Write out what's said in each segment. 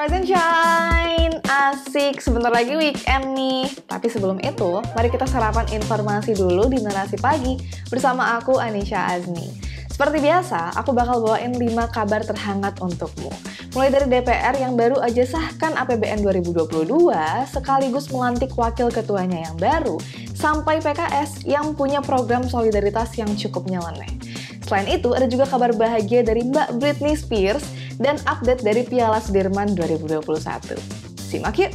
Rise and shine, asik, sebentar lagi weekend nih. Tapi sebelum itu, mari kita sarapan informasi dulu di Narasi Pagi bersama aku, Anisha Azmi. Seperti biasa, aku bakal bawain 5 kabar terhangat untukmu. Mulai dari DPR yang baru aja sahkan APBN 2022, sekaligus melantik wakil ketuanya yang baru, sampai PKS yang punya program solidaritas yang cukup nyeleneh. Selain itu, ada juga kabar bahagia dari Mbak Britney Spears dan update dari Piala Sudirman 2021. Simak yuk!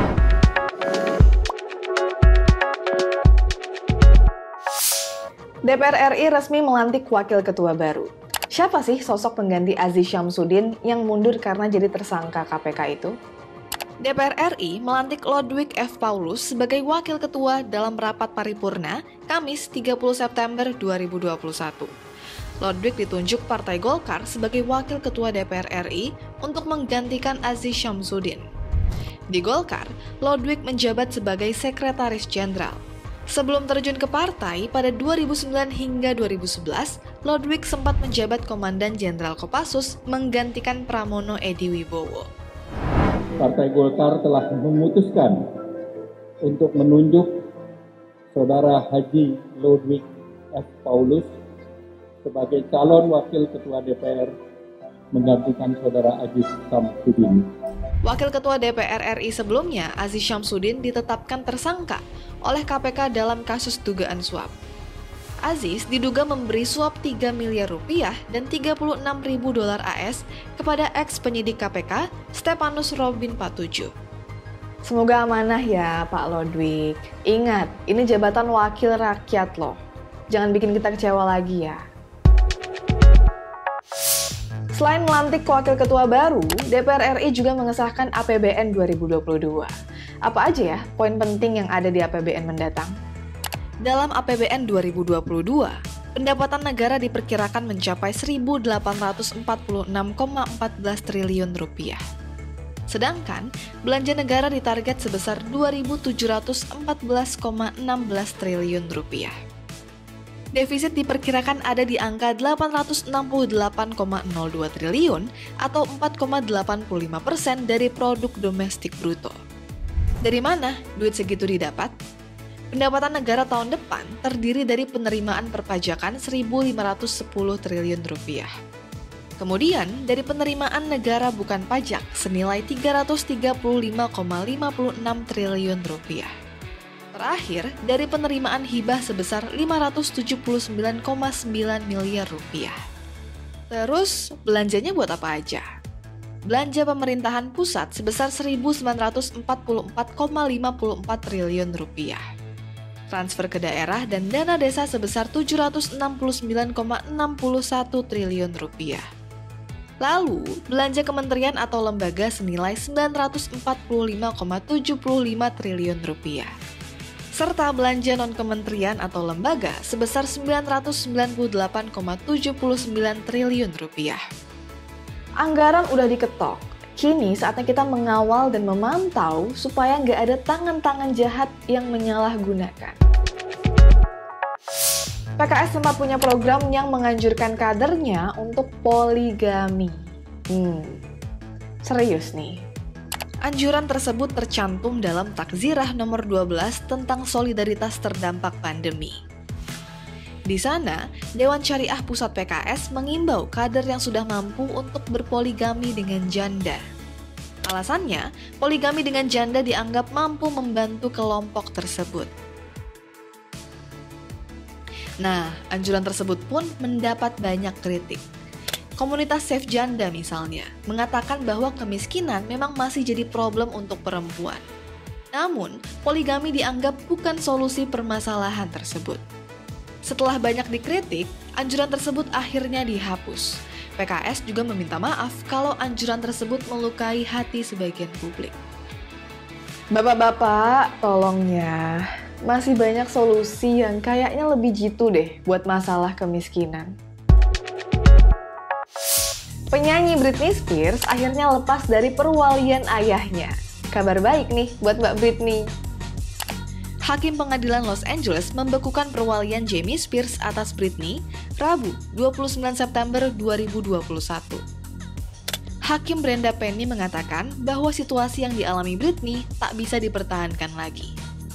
DPR RI resmi melantik wakil ketua baru. Siapa sih sosok pengganti Aziz Syamsuddin yang mundur karena jadi tersangka KPK itu? DPR RI melantik Lodwig F. Paulus sebagai wakil ketua dalam rapat paripurna Kamis 30 September 2021. Lodwig ditunjuk Partai Golkar sebagai wakil ketua DPR RI untuk menggantikan Aziz Syamsuddin. Di Golkar, Lodwig menjabat sebagai sekretaris jenderal. Sebelum terjun ke partai, pada 2009 hingga 2011, Lodwig sempat menjabat Komandan Jenderal Kopassus menggantikan Pramono Edy Wibowo. Partai Golkar telah memutuskan untuk menunjuk Saudara Haji Lodwig F. Paulus sebagai calon wakil ketua DPR menggantikan Saudara Aziz Syamsuddin. Wakil Ketua DPR RI sebelumnya, Aziz Syamsuddin, ditetapkan tersangka oleh KPK dalam kasus dugaan suap. Aziz diduga memberi suap 3 miliar rupiah dan 36 ribu dolar AS kepada ex-penyidik KPK, Stepanus Robin Patuju. Semoga amanah ya, Pak Lodwig. Ingat, ini jabatan wakil rakyat loh. Jangan bikin kita kecewa lagi ya. Selain melantik wakil ketua baru, DPR RI juga mengesahkan APBN 2022. Apa aja ya poin penting yang ada di APBN mendatang? Dalam APBN 2022, pendapatan negara diperkirakan mencapai 1.846,14 triliun rupiah. Sedangkan, belanja negara ditarget sebesar 2.714,16 triliun rupiah. Defisit diperkirakan ada di angka 868,02 triliun atau 4,85% dari produk domestik bruto. Dari mana duit segitu didapat? Pendapatan negara tahun depan terdiri dari penerimaan perpajakan 1.510 triliun rupiah. Kemudian dari penerimaan negara bukan pajak senilai 335,56 triliun rupiah. Terakhir, dari penerimaan hibah sebesar 579,9 miliar rupiah. Terus, belanjanya buat apa aja? Belanja pemerintahan pusat sebesar 1.944,54 triliun rupiah. Transfer ke daerah dan dana desa sebesar 769,61 triliun rupiah. Lalu, belanja kementerian atau lembaga senilai 945,75 triliun rupiah. Serta belanja non-kementerian atau lembaga sebesar 998,79 triliun rupiah. Anggaran udah diketok, kini saatnya kita mengawal dan memantau supaya nggak ada tangan-tangan jahat yang menyalahgunakan. PKS sempat punya program yang menganjurkan kadernya untuk poligami. Serius nih. Anjuran tersebut tercantum dalam Takzirah nomor 12 tentang solidaritas terdampak pandemi. Di sana, Dewan Syariah Pusat PKS mengimbau kader yang sudah mampu untuk berpoligami dengan janda. Alasannya, poligami dengan janda dianggap mampu membantu kelompok tersebut. Nah, anjuran tersebut pun mendapat banyak kritik. Komunitas Save Janda misalnya, mengatakan bahwa kemiskinan memang masih jadi problem untuk perempuan. Namun, poligami dianggap bukan solusi permasalahan tersebut. Setelah banyak dikritik, anjuran tersebut akhirnya dihapus. PKS juga meminta maaf kalau anjuran tersebut melukai hati sebagian publik. Bapak-bapak, tolong ya. Masih banyak solusi yang kayaknya lebih jitu deh buat masalah kemiskinan. Penyanyi Britney Spears akhirnya lepas dari perwalian ayahnya. Kabar baik nih buat Mbak Britney. Hakim Pengadilan Los Angeles membekukan perwalian Jamie Spears atas Britney Rabu 29 September 2021. Hakim Brenda Penny mengatakan bahwa situasi yang dialami Britney tak bisa dipertahankan lagi.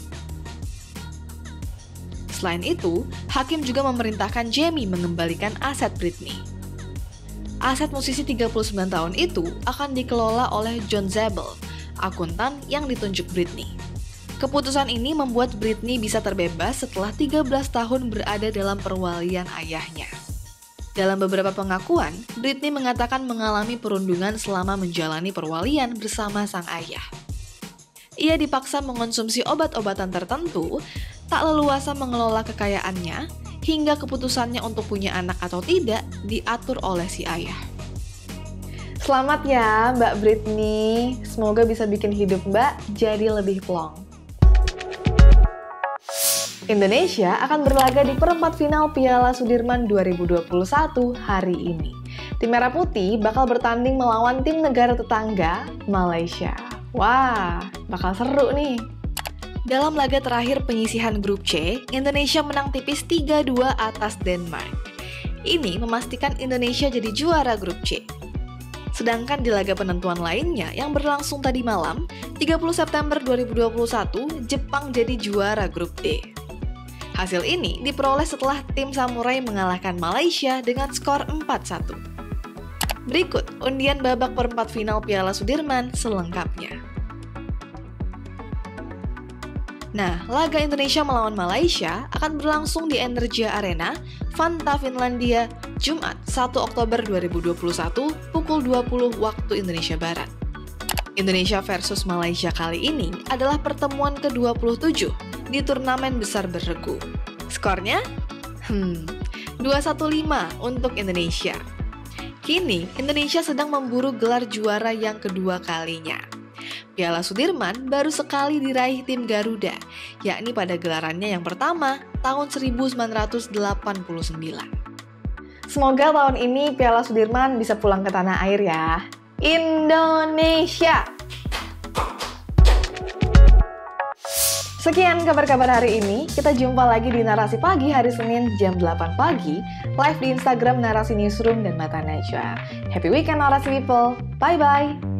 Selain itu, hakim juga memerintahkan Jamie mengembalikan aset Britney. Aset musisi 39 tahun itu akan dikelola oleh John Zabel, akuntan yang ditunjuk Britney. Keputusan ini membuat Britney bisa terbebas setelah 13 tahun berada dalam perwalian ayahnya. Dalam beberapa pengakuan, Britney mengatakan mengalami perundungan selama menjalani perwalian bersama sang ayah. Ia dipaksa mengonsumsi obat-obatan tertentu, tak leluasa mengelola kekayaannya, hingga keputusannya untuk punya anak atau tidak diatur oleh si ayah. Selamat ya Mbak Britney, semoga bisa bikin hidup Mbak jadi lebih plong. Indonesia akan berlaga di perempat final Piala Sudirman 2021 hari ini. Tim Merah Putih bakal bertanding melawan tim negara tetangga, Malaysia. Wah, bakal seru nih. Dalam laga terakhir penyisihan grup C, Indonesia menang tipis 3-2 atas Denmark. Ini memastikan Indonesia jadi juara grup C. Sedangkan di laga penentuan lainnya yang berlangsung tadi malam, 30 September 2021, Jepang jadi juara grup D. Hasil ini diperoleh setelah tim Samurai mengalahkan Malaysia dengan skor 4-1. Berikut undian babak perempat final Piala Sudirman selengkapnya. Nah, laga Indonesia melawan Malaysia akan berlangsung di Energia Arena, Vantaa, Finlandia, Jumat 1 Oktober 2021 pukul 20 waktu Indonesia Barat. Indonesia versus Malaysia kali ini adalah pertemuan ke-27 di turnamen besar beregu. Skornya? 2-1-5 untuk Indonesia. Kini, Indonesia sedang memburu gelar juara yang kedua kalinya. Piala Sudirman baru sekali diraih tim Garuda, yakni pada gelarannya yang pertama tahun 1989. Semoga tahun ini Piala Sudirman bisa pulang ke tanah air ya. Indonesia! Sekian kabar-kabar hari ini, kita jumpa lagi di Narasi Pagi hari Senin jam 8 pagi, live di Instagram Narasi Newsroom dan Mata Najwa. Happy weekend Narasi People, bye-bye!